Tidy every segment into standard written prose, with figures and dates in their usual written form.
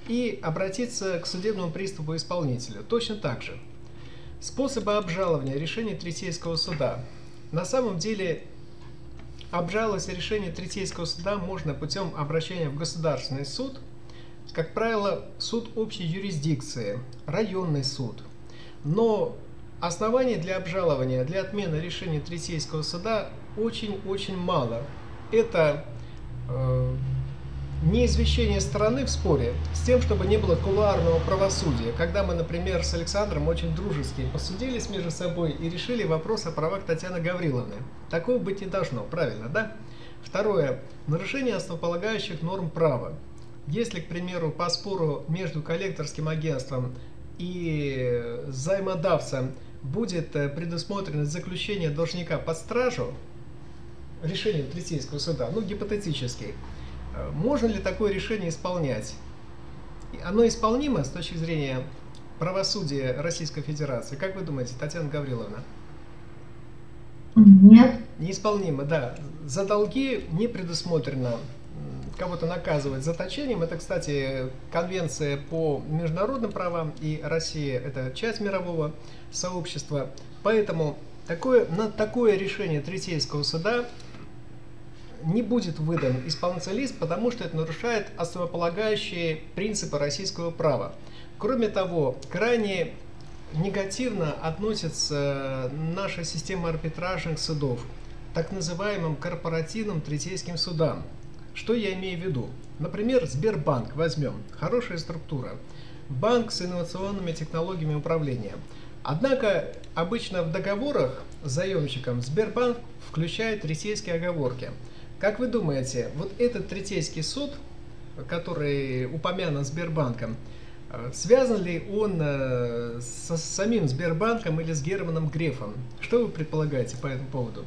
и обратиться к судебному приставу исполнителю. Точно так же. Способы обжалования решения Третейского суда. На самом деле обжаловать решение Третейского суда можно путем обращения в государственный суд, как правило, суд общей юрисдикции, районный суд. Но оснований для обжалования, для отмены решения Третейского суда очень-очень мало. Это неизвещение стороны в споре с тем, чтобы не было кулуарного правосудия. Когда мы, например, с Александром очень дружески посудились между собой и решили вопрос о правах Татьяны Гавриловны. Такого быть не должно, правильно, да? Второе. Нарушение основополагающих норм права. Если, к примеру, по спору между коллекторским агентством и займодавцем будет предусмотрено заключение должника под стражу, решением Третейского суда, ну, гипотетически, можно ли такое решение исполнять? Оно исполнимо с точки зрения правосудия Российской Федерации? Как вы думаете, Татьяна Гавриловна? Нет. Неисполнимо, да. За долги не предусмотрено кого-то наказывать заточением. Это, кстати, конвенция по международным правам, и Россия – это часть мирового сообщества. Поэтому на такое решение Третейского суда не будет выдан исполнительный лист, потому что это нарушает основополагающие принципы российского права. Кроме того, крайне негативно относится наша система арбитражных судов к так называемым корпоративным третейским судам. Что я имею в виду? Например, Сбербанк возьмем. Хорошая структура. Банк с инновационными технологиями управления. Однако обычно в договорах с заемщиком Сбербанк включает третейские оговорки. Как вы думаете, вот этот третейский суд, который упомянут Сбербанком, связан ли он с самим Сбербанком или с Германом Грефом? Что вы предполагаете по этому поводу?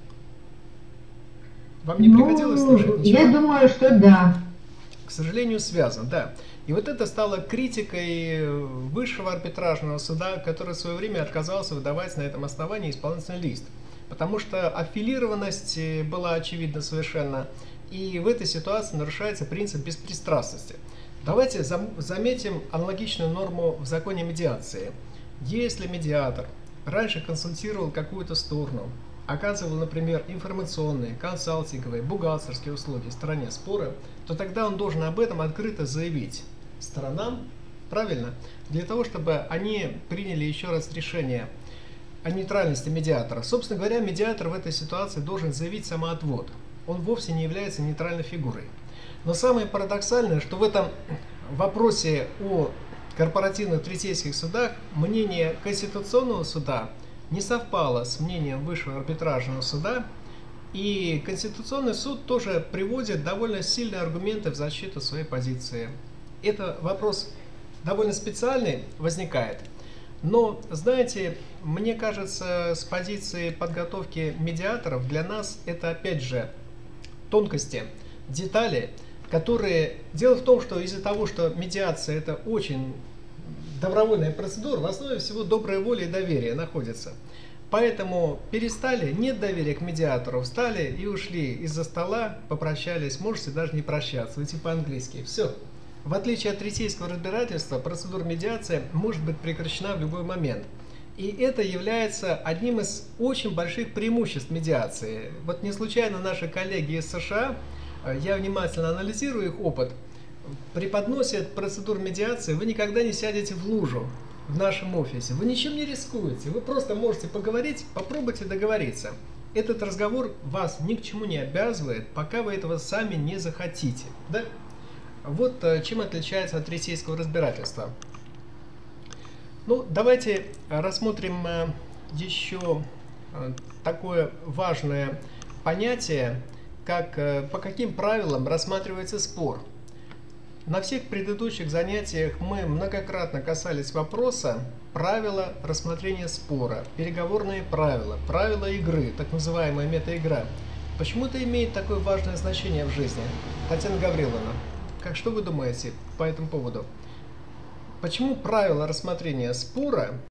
Вам не приходилось слышать ничего? Я думаю, что да. К сожалению, связан, да. И вот это стало критикой высшего арбитражного суда, который в свое время отказался выдавать на этом основании исполнительный лист. Потому что аффилированность была очевидна совершенно, и в этой ситуации нарушается принцип беспристрастности. Давайте заметим аналогичную норму в законе медиации. Если медиатор раньше консультировал какую-то сторону, оказывал, например, информационные, консалтинговые, бухгалтерские услуги стороне спора, то тогда он должен об этом открыто заявить сторонам, правильно, для того, чтобы они приняли еще раз решение о нейтральности медиатора. Собственно говоря, медиатор в этой ситуации должен заявить самоотвод. Он вовсе не является нейтральной фигурой. Но самое парадоксальное, что в этом вопросе о корпоративных третейских судах мнение Конституционного суда не совпало с мнением Высшего арбитражного суда, и Конституционный суд тоже приводит довольно сильные аргументы в защиту своей позиции. Это вопрос довольно специальный возникает. Но, знаете, мне кажется, с позиции подготовки медиаторов для нас это опять же тонкости, детали, которые... Дело в том, что из-за того, что медиация это очень добровольная процедура, в основе всего добрая воля и доверие находится. Поэтому перестали, нет доверия к медиатору, встали и ушли из-за стола, попрощались, можете даже не прощаться, уйти по-английски. Все. В отличие от третейского разбирательства, процедура медиации может быть прекращена в любой момент. И это является одним из очень больших преимуществ медиации. Вот не случайно наши коллеги из США, я внимательно анализирую их опыт, преподносят процедуру медиации, вы никогда не сядете в лужу в нашем офисе, вы ничем не рискуете, вы просто можете поговорить, попробуйте договориться. Этот разговор вас ни к чему не обязывает, пока вы этого сами не захотите. Да? Вот чем отличается от третейского разбирательства. Ну, давайте рассмотрим еще такое важное понятие, как по каким правилам рассматривается спор. На всех предыдущих занятиях мы многократно касались вопроса правила рассмотрения спора, переговорные правила, правила игры, так называемая метаигра. Почему это имеет такое важное значение в жизни? Татьяна Гавриловна, что вы думаете по этому поводу? Почему правила рассмотрения спора